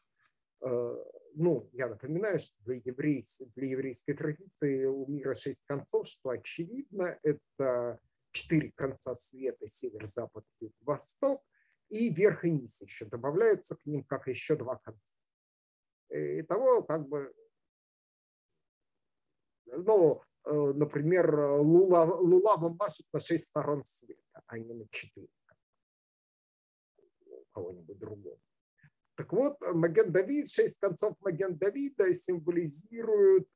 Я напоминаю, что для еврейской традиции у мира 6 концов, что очевидно, это 4 конца света, север, запад, юг, восток, и верх и низ еще добавляются к ним, как еще 2 конца. Итого, например, лулавом машут на 6 сторон света, а не на 4 у кого-нибудь другого. Так вот, Маген Давид, 6 концов Маген Давида символизируют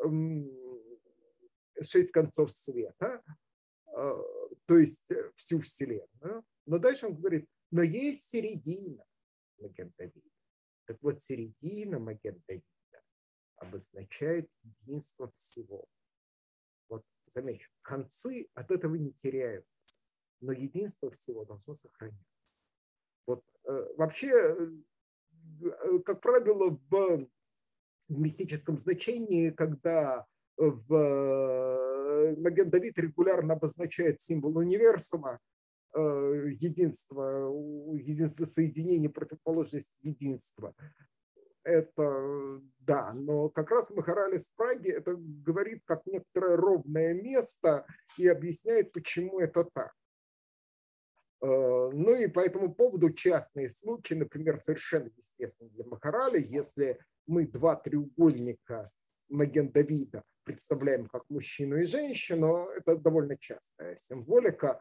6 концов света, то есть всю Вселенную. Но дальше он говорит, но есть середина Маген Давида. Так вот, середина Маген Давида обозначает единство всего. Вот, замечу, концы от этого не теряются, но единство всего должно сохраняться. Вот вообще, как правило, в мистическом значении, когда Маген Давид регулярно обозначает символ универсума, единство соединения, противоположность единства. Это да, но как раз Махаралис в Праге это говорит как некоторое ровное место и объясняет, почему это так. И по этому поводу частные случаи, например, совершенно естественно для Махараля, если мы 2 треугольника Маген Давида представляем как мужчину и женщину, это довольно частая символика,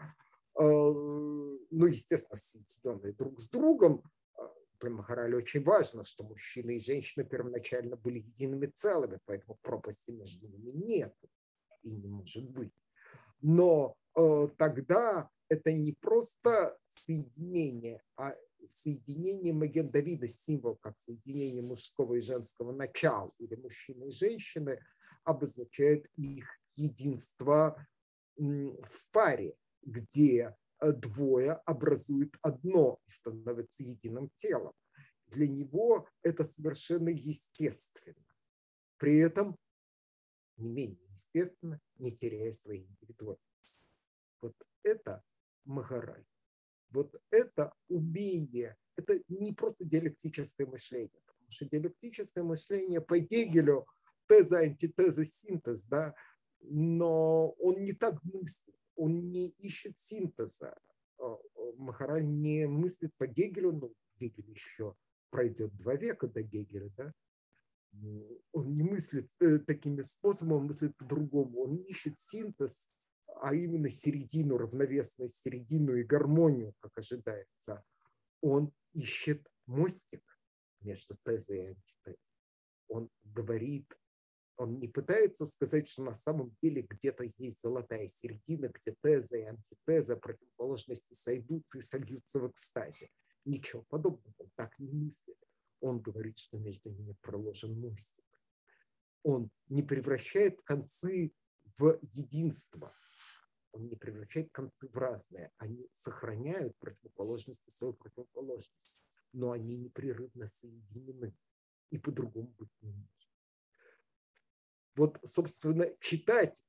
естественно, соединенные друг с другом. Для Махараля очень важно, что мужчина и женщина первоначально были едиными целыми, поэтому пропасти между ними нет и не может быть. Но тогда это не просто соединение, а соединение Маген Давида, символ как соединение мужского и женского начала или мужчины и женщины, обозначает их единство в паре, где 2 образуют одно и становятся единым телом. Для него это совершенно естественно. При этом не менее естественно, не теряя своей индивидуальности. Вот это Махараль. Вот это умение, это не просто диалектическое мышление, потому что диалектическое мышление по Гегелю теза, антитеза, синтез, да, но он не так мыслит, он не ищет синтеза. Махараль не мыслит по Гегелю, но Гегель еще пройдет 2 века до Гегеля, да? Он не мыслит такими способами, он мыслит по-другому. Он ищет синтез, а именно середину, равновесную середину и гармонию, как ожидается. Он ищет мостик между тезой и антитезой. Он говорит, он не пытается сказать, что на самом деле где-то есть золотая середина, где теза и антитеза, противоположности сойдутся и сольются в экстазе. Ничего подобного, он так не мыслит. Он говорит, что между ними проложен мостик. Он не превращает концы в единство. Он не превращает концы в разные. Они сохраняют противоположности свою противоположность, но они непрерывно соединены. И по-другому быть не может. Вот, собственно, читать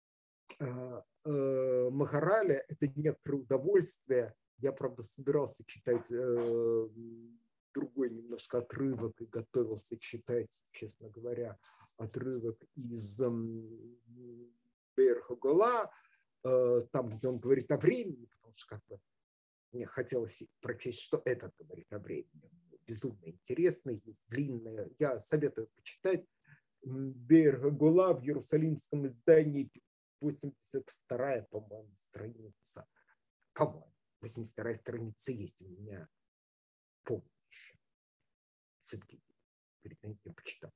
Махараля – это некоторое удовольствие. Я, правда, собирался читать другой немножко отрывок и готовился читать, честно говоря, отрывок из Бейр-Хагола, там, где он говорит о времени, потому что как бы мне хотелось прочесть, что этот говорит о времени. Безумно интересно, есть длинное. Я советую почитать. Бейр-Хагола в иерусалимском издании 82-я, по-моему, страница. По-моему, 82-я страница есть у меня. Помню еще. Все-таки перед этим почитал.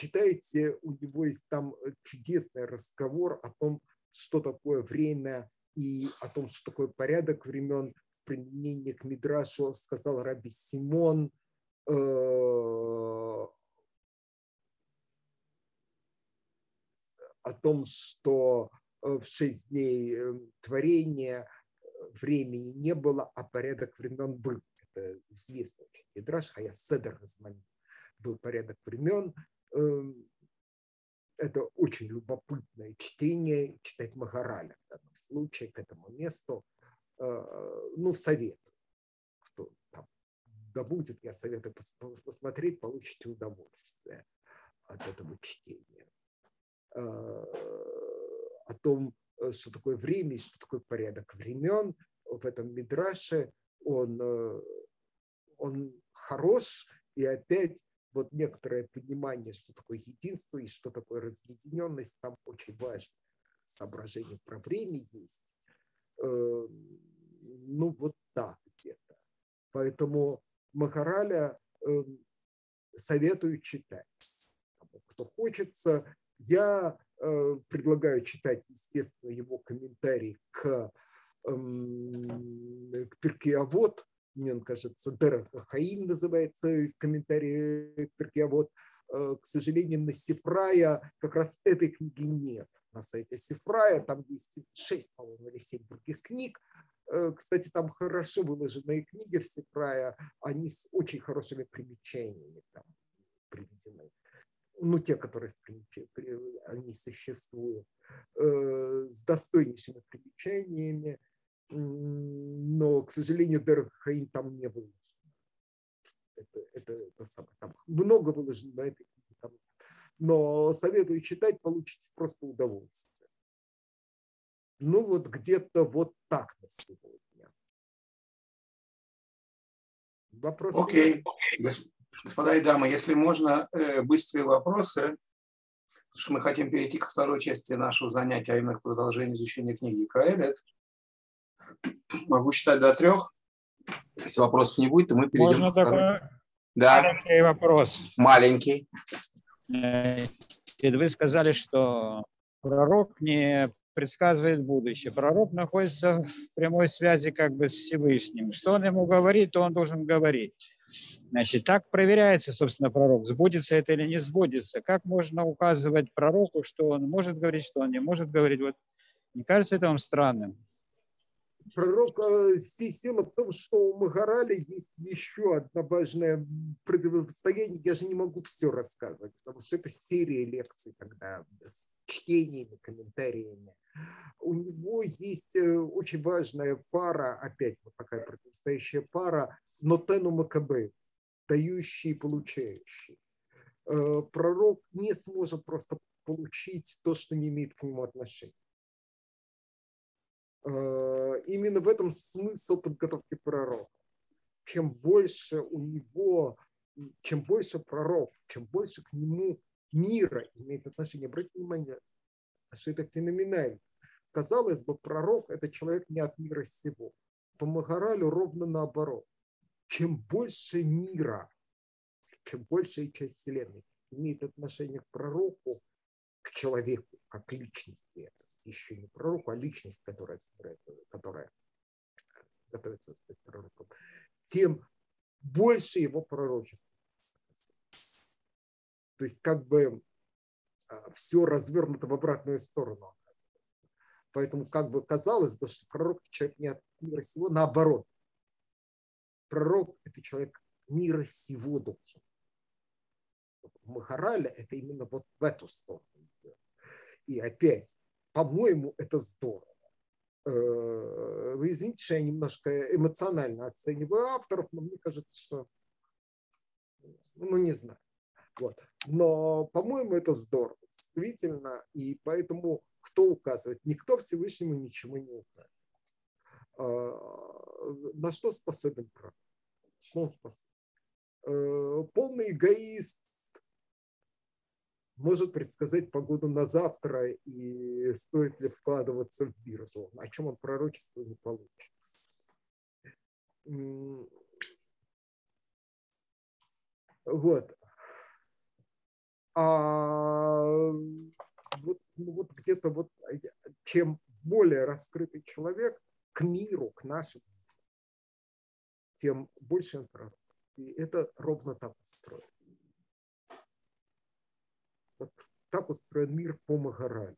Почитайте, у него есть там чудесный разговор о том, что такое время и о том, что такое порядок времен, применение к Мидрашу сказал Раби Симон, о том, что в 6 дней творения времени не было, а порядок времен был. Это известный Мидраш, Хая Седер Змани. Был порядок времен. Это очень любопытное чтение, читать Магараля в данном случае к этому месту. Ну, советую. Кто там добудет, я советую посмотреть, получите удовольствие от этого чтения. О том, что такое время и что такое порядок времен. В этом мидраше он хорош, и опять вот некоторое понимание, что такое единство и что такое разъединенность, там очень важно. Соображение про время есть. Ну, вот так где-то. Поэтому Махараля советую читать. Кто хочется, я предлагаю читать, естественно, его комментарий к Перкей Авот. Мне он кажется, Дерех Хаим называется комментарий к Перкей Авот. К сожалению, на Сифрая как раз этой книги нет. На сайте Сифрая там есть 6, по-моему, или 7 других книг. Кстати, там хорошо выложенные книги в Сифрая, они с очень хорошими примечаниями там приведены. Ну, те, которые они существуют, с достойнейшими примечаниями, но, к сожалению, Дерех Хаим там не выложено. Это самое. Там много выложено на этой книге. Там. Но советую читать, получите просто удовольствие. Ну, вот где-то вот так на сегодня. Вопросы? Окей. Господа и дамы, если можно, быстрые вопросы, потому что мы хотим перейти ко второй части нашего занятия, а именно к продолжению изучения книги Коэлет. Могу считать до 3. Если вопросов не будет, то мы перейдем Можно ко второй. такой Да, маленький вопрос. маленький. Вы сказали, что пророк не предсказывает будущее. Пророк находится в прямой связи как бы с Всевышним. Что он ему говорит, то он должен говорить. Значит, так проверяется, собственно, пророк, сбудется это или не сбудется. Как можно указывать пророку, что он может говорить, что он не может говорить? Вот, не кажется это вам странным? Пророк, здесь дело в том, что у Магараля есть еще одно важное противостояние. Я же не могу все рассказывать, потому что это серия лекций тогда с чтениями, комментариями. У него есть очень важная пара, опять вот такая противостоящая пара, Нотену Макабей, дающий и получающий. Пророк не сможет просто получить то, что не имеет к нему отношения. Именно в этом смысл подготовки пророка. Чем больше у него, чем больше пророк, чем больше к нему мира имеет отношение. Обратите внимание, что это феноменально. Казалось бы, пророк – это человек не от мира сего. По Магаралю ровно наоборот. Чем больше мира, чем большая часть Вселенной имеет отношение к пророку, к человеку, как к личности, еще не пророку, а личность, которая готовится стать пророком, тем больше его пророчества. То есть как бы все развернуто в обратную сторону. Поэтому как бы казалось бы, что пророк – человек не от мира сего, наоборот. Пророк – это человек мира сего должен. Махараля – это именно вот в эту сторону. И опять, по-моему, это здорово. Вы извините, что я немножко эмоционально оцениваю авторов, но мне кажется, что, ну, не знаю. Вот. Но, по-моему, это здорово, действительно. И поэтому кто указывает? Никто Всевышнему ничего не указывает. На что способен пророк? Что он способен? Полный эгоист может предсказать погоду на завтра и стоит ли вкладываться в биржу. О чем он пророчество не получится. Вот. Вот где-то вот чем более раскрытый человек к миру, к нашему, тем больше он пророк. И это ровно так устроено. Вот так устроен мир по Магаралю.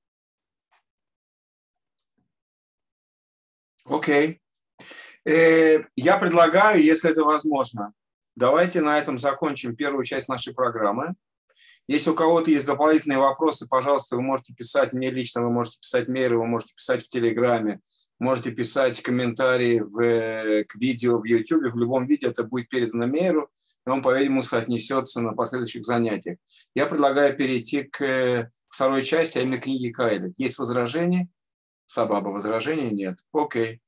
Окей. Я предлагаю, если это возможно, давайте на этом закончим первую часть нашей программы. Если у кого-то есть дополнительные вопросы, пожалуйста, вы можете писать мне лично, вы можете писать Мейру, вы можете писать в Телеграме, можете писать комментарии к видео в YouTube. В любом виде это будет передано Мейру, и он, по-видимому, соотнесется на последующих занятиях. Я предлагаю перейти к второй части, а именно книги Каэлит. Есть возражения? Сабаба, возражений нет. Окей.